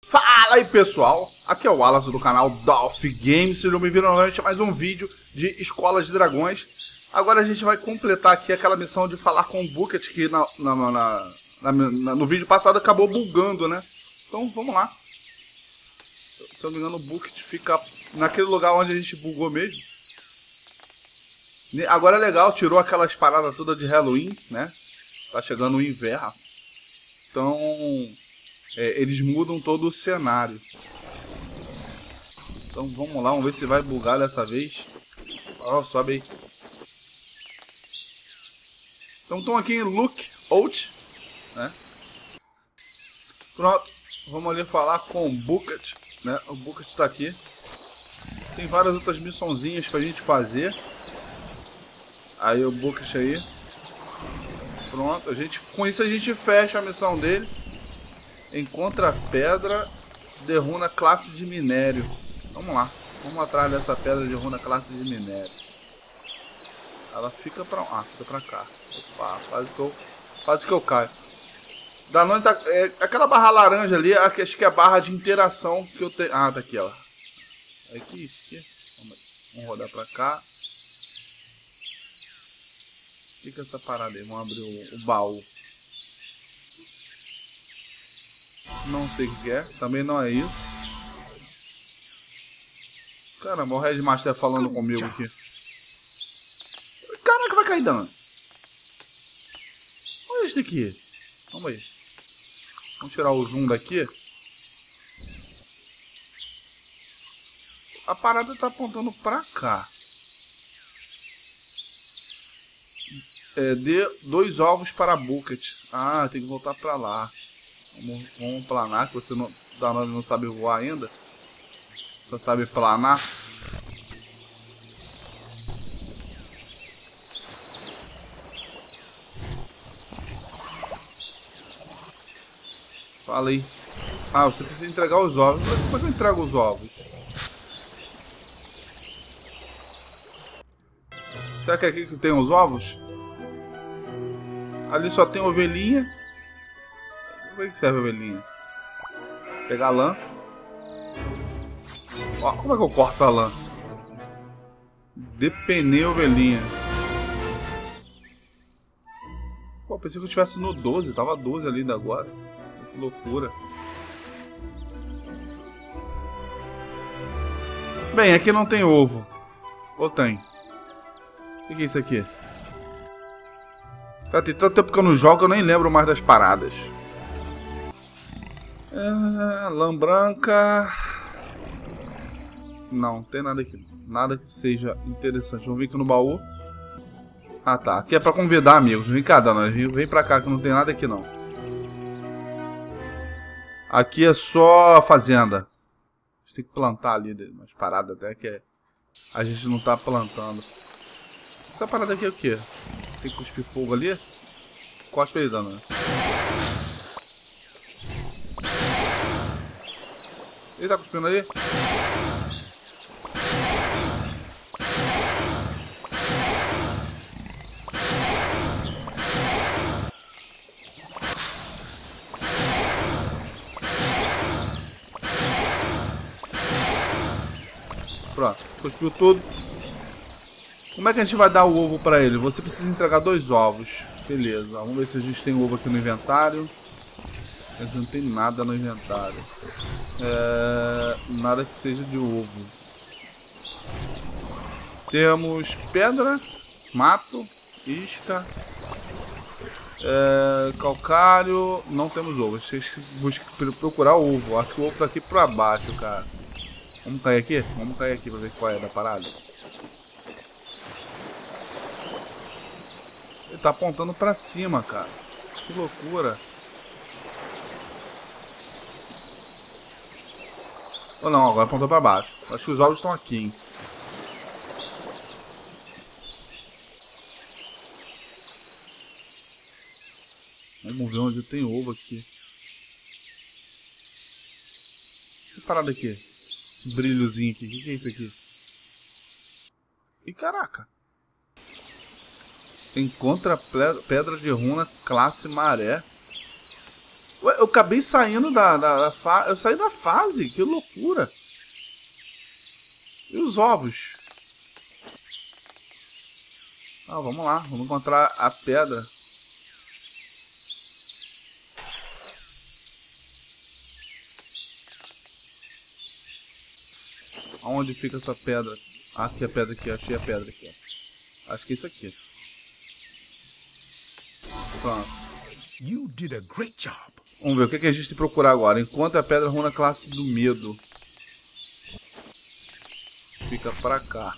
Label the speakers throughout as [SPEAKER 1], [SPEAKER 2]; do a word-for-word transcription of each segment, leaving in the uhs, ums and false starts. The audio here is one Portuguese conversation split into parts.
[SPEAKER 1] Fala aí pessoal, aqui é o Wallace do canal Dolph Games, sejam bem-vindos novamente a mais um vídeo de Escola de Dragões. Agora a gente vai completar aqui aquela missão de falar com o Bucket, que na, na, na, na, na, no vídeo passado acabou bugando, né? Então vamos lá. Se eu não me engano, o Bucket fica naquele lugar onde a gente bugou mesmo. Agora é legal, tirou aquelas paradas todas de Halloween, né? Tá chegando o inverno. Então... É, eles mudam todo o cenário. Então vamos lá, vamos ver se vai bugar dessa vez. Ó, oh, sobe aí. Então estão aqui em Lookout, né? Pronto, vamos ali falar com o Bucket, né? O Bucket está aqui. Tem várias outras missãozinhas pra gente fazer. Aí o Bucket aí. Pronto, a gente, com isso a gente fecha a missão dele. Encontra a pedra de runa classe de minério. Vamos lá. Vamos atrás dessa pedra de runa classe de minério. Ela fica pra... Ah, fica pra cá. Opa, quase que eu, quase que eu caio. Danone tá... É, aquela barra laranja ali, acho que é a barra de interação que eu tenho... Ah, tá aqui, ó. Aqui, isso aqui. Vamos, vamos rodar pra cá. O que que é essa parada aí? Vamos abrir o, o baú. Não sei o que é, também não é isso. Caramba, o Headmaster falando comigo aqui. Caraca, vai cair dano. Olha isso daqui. Vamos aí. Vamos tirar o zoom daqui. A parada tá apontando pra cá. É, dê dois ovos para Bucket. Ah, tem que voltar pra lá. Vamos, vamos planar, que você não, Danone não sabe voar ainda. Só sabe planar. Fala aí. Ah, você precisa entregar os ovos. Mas depois eu entrego os ovos. Será que é aqui que tem os ovos? Ali só tem ovelhinha. Como é que serve a ovelhinha? Pegar a lã. Ó, como é que eu corto a lã? Depener a ovelhinha. Pô, pensei que eu estivesse no doze. Tava doze ali ainda agora. Que loucura. Bem, aqui não tem ovo. Ou tem? O que é isso aqui? Cara, tem tanto tempo que eu não jogo que eu nem lembro mais das paradas. É, lã branca. Não, tem nada aqui. Nada que seja interessante. Vamos ver aqui no baú. Ah tá, aqui é pra convidar amigos. Vem cá, Danone, vem pra cá que não tem nada aqui não. Aqui é só fazenda. A gente tem que plantar ali umas paradas até que é... a gente não tá plantando. Essa parada aqui é o que? Tem que cuspir fogo ali? Cospe aí, Danone. Ele tá cuspindo ali? Pronto, cuspiu tudo. Como é que a gente vai dar o ovo pra ele? Você precisa entregar dois ovos. Beleza, vamos ver se a gente tem ovo aqui no inventário. A gente não tem nada no inventário. É, nada que seja de ovo. Temos pedra, mato, isca, é, calcário. Não temos ovo. A gente tem que procurar ovo. Acho que o ovo tá aqui pra baixo, cara. Vamos cair aqui? Vamos cair aqui pra ver qual é da parada. Ele tá apontando pra cima, cara. Que loucura. Ou não, agora apontou pra baixo. Acho que os ovos estão aqui, hein? Vamos ver onde tem ovo aqui. Essa parada aqui. Esse brilhozinho aqui. O que, que é isso aqui? Ih, caraca. Encontra pedra de runa classe maré. Ué, eu acabei saindo da, da, da fase. Eu saí da fase, que loucura. E os ovos? Ah, vamos lá, vamos encontrar a pedra. Aonde fica essa pedra? Ah, aqui a pedra aqui, achei a pedra aqui. Acho que é isso aqui. Pronto.
[SPEAKER 2] You did a great job.
[SPEAKER 1] Vamos ver o que, que a gente tem que procurar agora. Encontre a pedra runa classe do medo. Fica pra cá.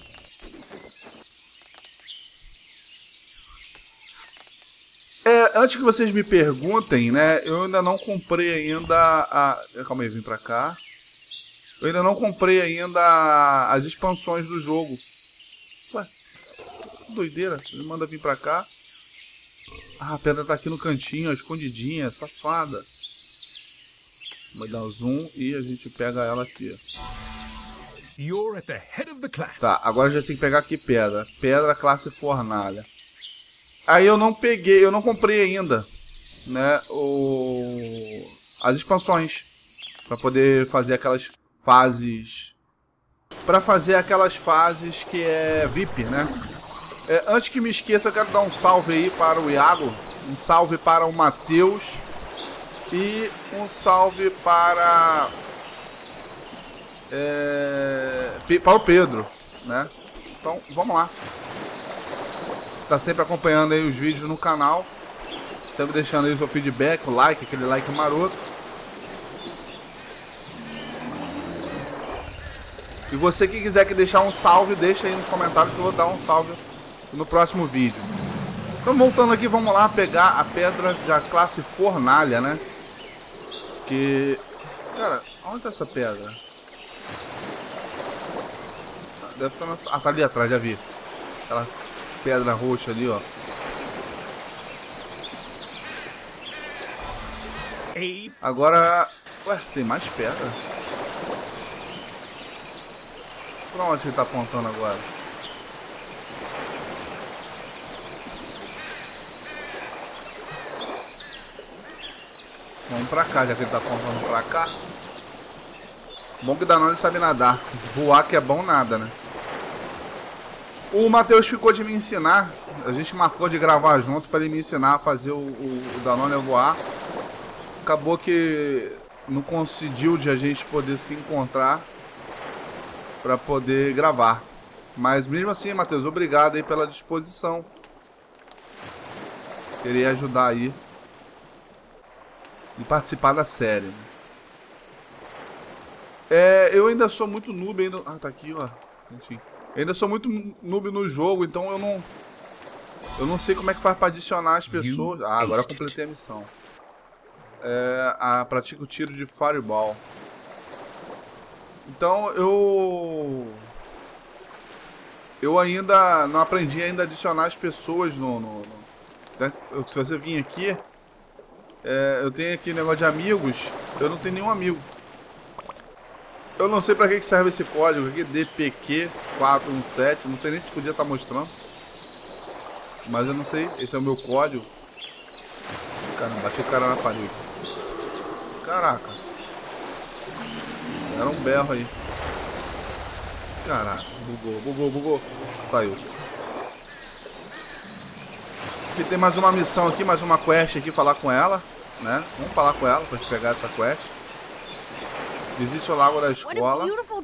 [SPEAKER 1] É, antes que vocês me perguntem, né? Eu ainda não comprei ainda a... Calma aí, vim pra cá. Eu ainda não comprei ainda as expansões do jogo. Ué, que doideira. Ele manda vir pra cá. Ah, a pedra tá aqui no cantinho, ó, escondidinha, safada. Vai dar um zoom e a gente pega ela aqui.
[SPEAKER 2] You're at the head of the class.
[SPEAKER 1] Tá, agora a gente tem que pegar aqui pedra. Pedra classe fornalha. Aí eu não peguei, eu não comprei ainda, né, o... as expansões. Pra poder fazer aquelas fases... Pra fazer aquelas fases que é V I P, né? É, antes que me esqueça, eu quero dar um salve aí para o Iago. Um salve para o Matheus. E um salve para... É, para o Pedro, né? Então, vamos lá. Tá sempre acompanhando aí os vídeos no canal. Sempre deixando aí o seu feedback, o like, aquele like maroto. E você que quiser que deixar um salve, deixa aí nos comentários que eu vou dar um salve no próximo vídeo. Então, voltando aqui, vamos lá pegar a pedra da classe fornalha, né? Que... Cara, onde tá essa pedra? Deve estar na... Ah, tá ali atrás, já vi. Aquela pedra roxa ali, ó. Agora... Ué, tem mais pedra? Pra onde ele tá apontando agora? Vamos pra cá, já que ele tá apontando pra cá. Bom que Danone sabe nadar. Voar que é bom nada, né? O Matheus ficou de me ensinar. A gente marcou de gravar junto para ele me ensinar a fazer o, o, o Danone voar. Acabou que não coincidiu de a gente poder se encontrar para poder gravar. Mas mesmo assim, Matheus, obrigado aí pela disposição. Queria ajudar aí e participar da série. É, eu ainda sou muito noob ainda. Ah, tá aqui, ó. Enfim. Eu ainda sou muito noob no jogo, então eu não eu não sei como é que faz para adicionar as pessoas. Ah, agora eu completei a missão. É, a pratica o tiro de fireball. Então eu eu ainda não aprendi ainda a adicionar as pessoas no, no, no né? eu, se você vir aqui, é, eu tenho aqui negócio de amigos. Eu não tenho nenhum amigo. Eu não sei pra que serve esse código aqui, D P Q quatro um sete, não sei nem se podia estar mostrando. Mas eu não sei, esse é o meu código. Caramba, bati o cara na parede. Caraca. Era um berro aí. Caraca, bugou, bugou, bugou. Saiu. Aqui tem mais uma missão aqui, mais uma quest aqui, falar com ela, né? Vamos falar com ela pra gente pegar essa quest. Visite o lago da escola.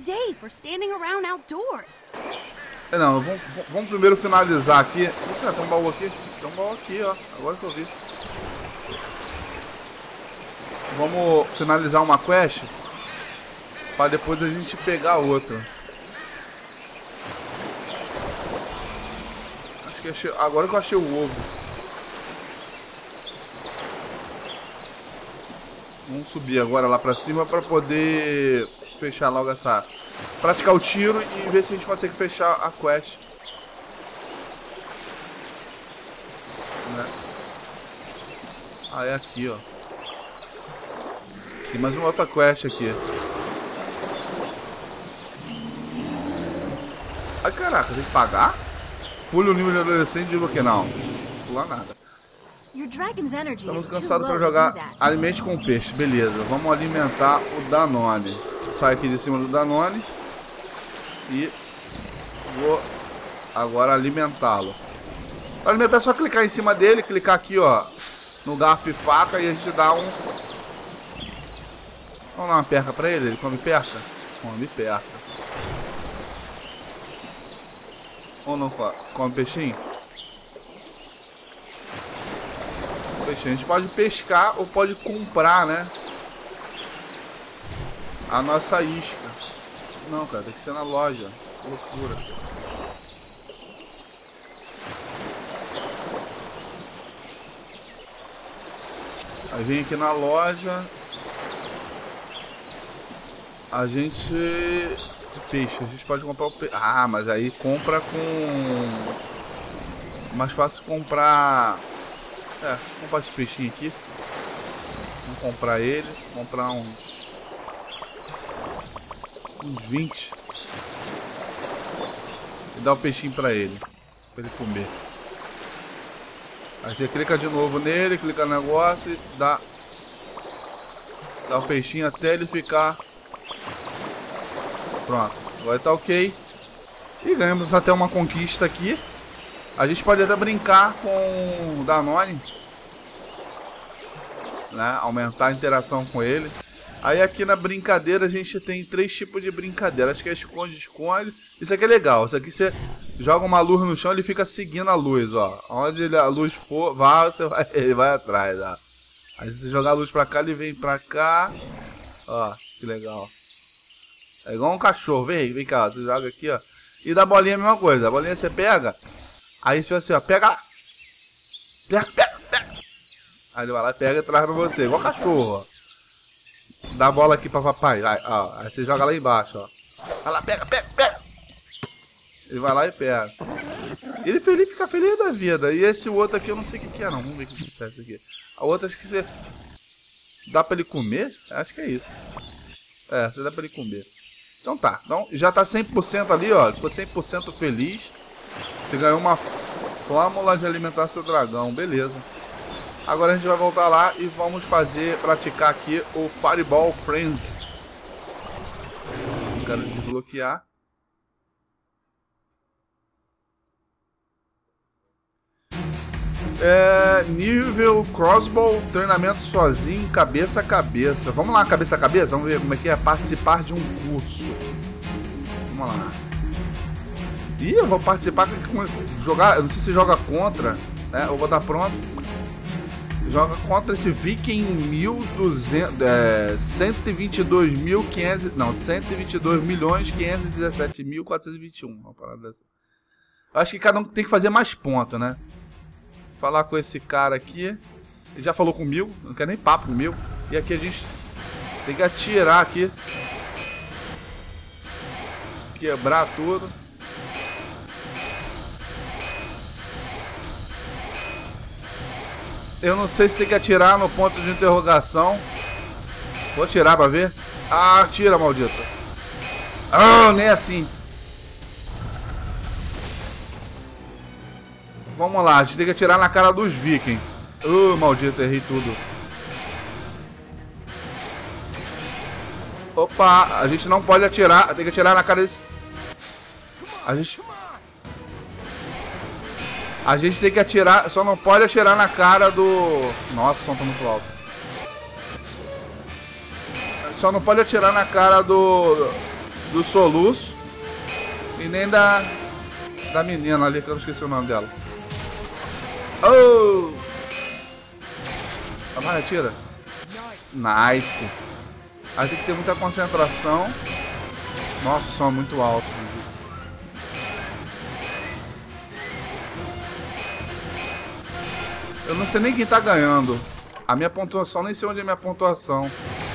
[SPEAKER 1] É, não, vamos, vamos primeiro finalizar aqui. Eita, tem um baú aqui. Tem um baú aqui, ó. Agora que eu vi. Vamos finalizar uma quest para depois a gente pegar outra. Acho que achei... Agora que eu achei o ovo. Vamos subir agora lá pra cima pra poder fechar logo essa... Praticar o tiro e ver se a gente consegue fechar a quest. Né? Ah, é aqui, ó. Tem mais uma outra quest aqui. Ai, caraca, tem que pagar? Pule o nível de adolescente e digo que não. Não pula nada. Estamos cansados para jogar. Alimente com peixe. Beleza, vamos alimentar o Danone. Sai aqui de cima do Danone. E vou agora alimentá-lo. Para alimentar é só clicar em cima dele, clicar aqui, ó, no garfo e faca e a gente dá um... Vamos dar uma perca pra ele, ele come perca? Come perca. Ou não come peixinho? Peixinho. A gente pode pescar ou pode comprar, né? A nossa isca. Não, cara, tem que ser na loja. Que loucura. Aí vem aqui na loja. A gente... Peixe, a gente pode comprar o peixe. Ah, mas aí compra com... Mais fácil comprar... É, vamos comprar esse peixinho aqui. Vamos comprar ele. Comprar uns... Uns vinte. E dar o peixinho pra ele. Pra ele comer. Aí você clica de novo nele, clica no negócio e dá... Dá o peixinho até ele ficar... Pronto, agora tá ok. E ganhamos até uma conquista aqui. A gente pode até brincar com o Danone, né? Aumentar a interação com ele. Aí aqui na brincadeira a gente tem três tipos de brincadeira. Acho que é esconde, esconde. Isso aqui é legal. Isso aqui você joga uma luz no chão, ele fica seguindo a luz, ó. Onde ele, a luz for, vai, você vai, ele vai atrás, ó. Aí se você jogar a luz pra cá, ele vem pra cá. Ó, que legal. É igual um cachorro, vem, vem cá, você joga aqui, ó. E da bolinha a mesma coisa, a bolinha você pega. Aí você vai assim, ó, pega. Pega, pega, pega. Aí ele vai lá e pega e traz pra você, igual cachorro, ó. Dá a bola aqui pra papai, aí, ó. Aí você joga lá embaixo, ó. Vai lá, pega, pega, pega. Ele vai lá e pega. Ele feliz, fica feliz da vida. E esse outro aqui eu não sei o que, que é não, vamos ver o que serve isso aqui. A outra acho que você... Dá pra ele comer? Acho que é isso. É, você dá pra ele comer. Então tá, então já tá cem por cento ali, ó. Ficou cem por cento feliz. Você ganhou uma fórmula de alimentar seu dragão, beleza. Agora a gente vai voltar lá e vamos fazer, praticar aqui o Fireball Frenzy. Quero desbloquear. É, nível Crossbow, treinamento sozinho, cabeça a cabeça. Vamos lá, cabeça a cabeça, vamos ver como é que é participar de um curso. Vamos lá. Ih, eu vou participar com jogar, eu não sei se joga contra, né? Eu vou estar pronto. Joga contra esse Viking mil e duzentos, é, cento e vinte e dois mil e quinhentos, não, cento e vinte e dois milhões quinhentos e dezessete mil quatrocentos e vinte e um. Uma parada assim. Eu acho que cada um tem que fazer mais pontos, né? Falar com esse cara aqui. Ele já falou comigo, não quer nem papo comigo. E aqui a gente tem que atirar aqui. Quebrar tudo. Eu não sei se tem que atirar no ponto de interrogação. Vou atirar pra ver. Ah, atira, maldito. Ah, nem assim. Vamos lá, a gente tem que atirar na cara dos vikings. Uh, maldito, errei tudo. Opa, a gente não pode atirar. Tem que atirar na cara desse... A gente... A gente tem que atirar, só não pode atirar na cara do... Nossa, o som tá muito alto. Só não pode atirar na cara do... Do soluço. E nem da... Da menina ali, que eu não esqueci o nome dela. Oh! Vai, atira. Nice. Aí tem que ter muita concentração. Nossa, o som é muito alto. Eu não sei nem quem tá ganhando. A minha pontuação, nem sei onde é a minha pontuação.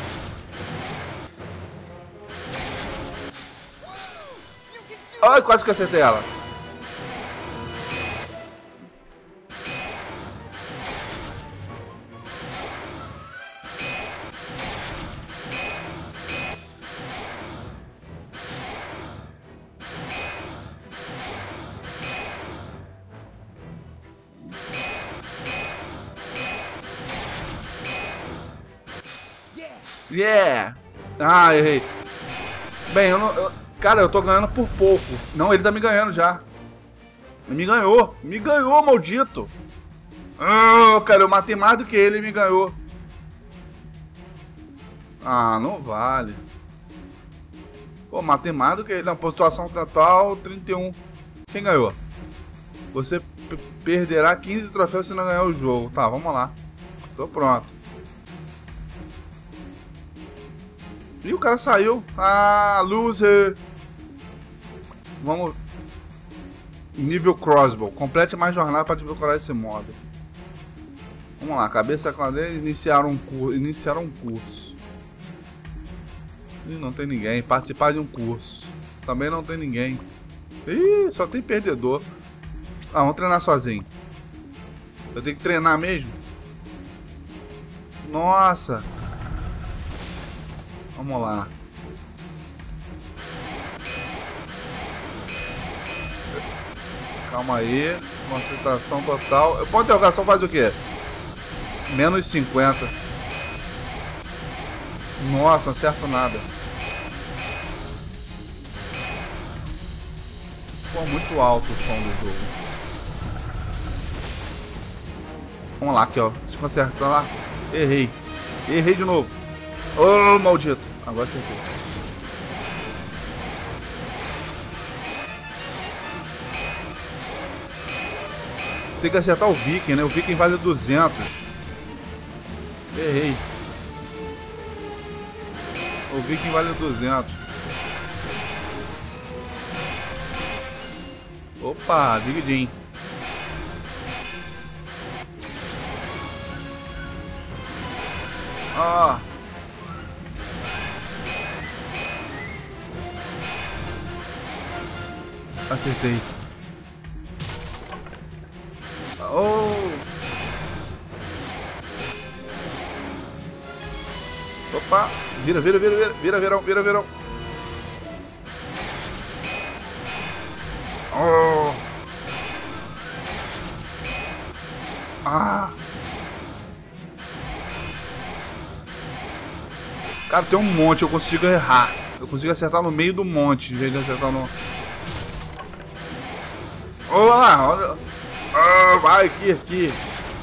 [SPEAKER 1] Ai, quase que eu acertei ela. Yeah! Ah, errei. Bem, eu não... Eu, cara, eu tô ganhando por pouco. Não, ele tá me ganhando já. Me ganhou. Me ganhou, maldito. Ah, cara, eu matei mais do que ele e me ganhou. Ah, não vale. Pô, matei mais do que ele. Na pontuação total, trinta e um. Quem ganhou? Você perderá quinze troféus se não ganhar o jogo. Tá, vamos lá. Tô pronto. Ih, o cara saiu. Ah, loser. Vamos. Nível Crossbow. Complete mais jornada para desbloquear esse modo. Vamos lá. Cabeça com a dele. Iniciar um curso. Iniciar um curso. Ih, não tem ninguém. Participar de um curso. Também não tem ninguém. Ih, só tem perdedor. Ah, vamos treinar sozinho. Eu tenho que treinar mesmo? Nossa. Vamos lá. Calma aí. Concentração total. Ponto de interrogação faz o quê? Menos cinquenta. Nossa, não acerto nada. Ficou muito alto o som do jogo. Vamos lá, aqui ó. Deixa eu consertar lá. Errei. Errei de novo. Oh, maldito. Agora acertei. Tem que acertar o Viking, né? O Viking vale duzentos. Errei. O Viking vale duzentos. Opa, dividinho. Ah. Acertei. Oh. Opa. Vira, vira, vira, vira, vira, verão, vira, verão. Oh. Ah. Cara, tem um monte, eu consigo errar. Eu consigo acertar no meio do monte, em vez de acertar no... Olha, olha. Ah, vai aqui, aqui.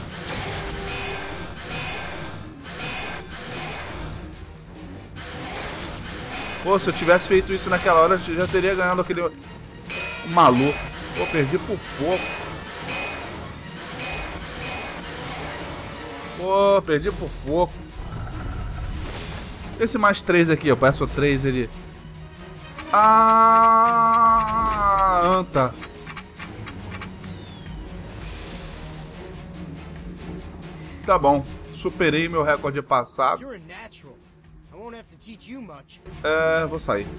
[SPEAKER 1] Pô, se eu tivesse feito isso naquela hora, eu já teria ganhado aquele maluco. Pô, perdi por pouco. Pô, perdi por pouco. Esse mais três aqui, eu peço três, ele... Ah, anta. Tá bom, superei meu recorde passado. É, vou sair.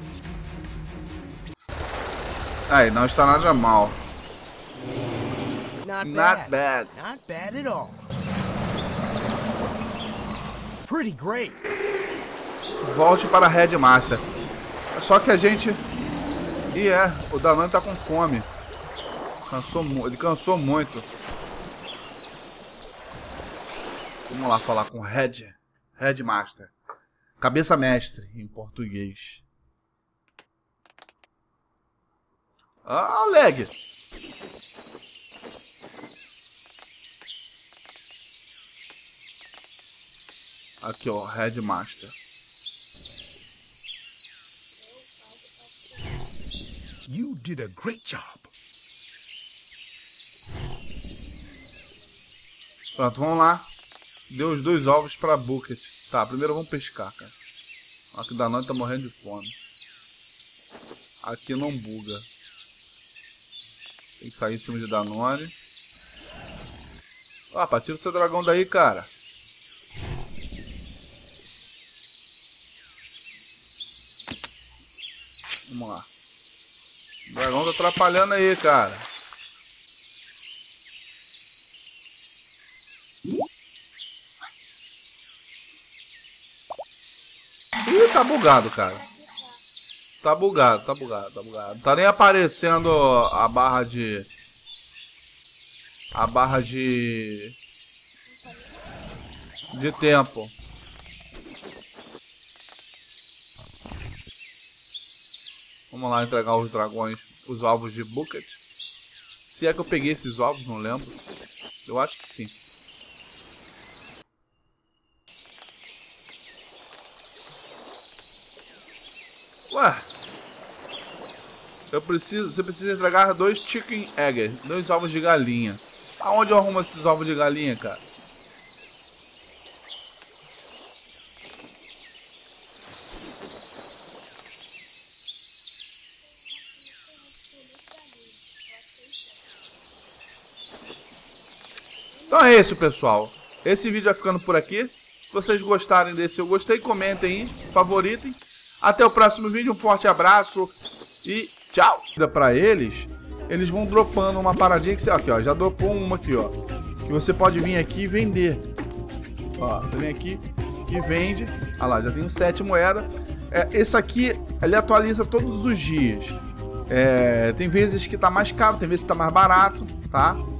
[SPEAKER 1] Aí, não está nada mal.
[SPEAKER 3] Not,
[SPEAKER 1] Not
[SPEAKER 3] bad.
[SPEAKER 1] bad.
[SPEAKER 3] Not bad at all. Pretty great.
[SPEAKER 1] Volte para a Headmaster. Só que a gente... E é, o Danone tá com fome. Cansou, ele cansou muito. Vamos lá falar com o Head. Headmaster. Cabeça mestre, em português. Ah, o lag. Aqui, ó, Headmaster.
[SPEAKER 2] You did a great job.
[SPEAKER 1] Pronto, vamos lá. Deu os dois ovos pra Bucket. Tá, primeiro vamos pescar, cara. Aqui o Danone tá morrendo de fome. Aqui não buga. Tem que sair em cima de Danone. Ah, pá, tira o seu dragão daí, cara. Vamos lá. O dragão tá atrapalhando aí, cara. Ih, tá bugado, cara. Tá bugado, tá bugado, tá bugado. Tá nem aparecendo a barra de... A barra de... De tempo. Vamos lá entregar os dragões, os ovos de Bucket. Se é que eu peguei esses ovos, não lembro. Eu acho que sim. Ué. Eu preciso, você precisa entregar dois chicken eggs, dois ovos de galinha. Aonde eu arrumo esses ovos de galinha, cara? Então é isso, pessoal. Esse vídeo vai ficando por aqui. Se vocês gostarem desse eu gostei, comentem aí, favoritem. Até o próximo vídeo, um forte abraço e tchau! Para eles, eles vão dropando uma paradinha que você... Aqui, ó, já dropou uma aqui, ó. Que você pode vir aqui e vender. Ó, você vem aqui e vende. Ah lá, já tem sete moedas. É, esse aqui, ele atualiza todos os dias. É, tem vezes que tá mais caro, tem vezes que tá mais barato, tá?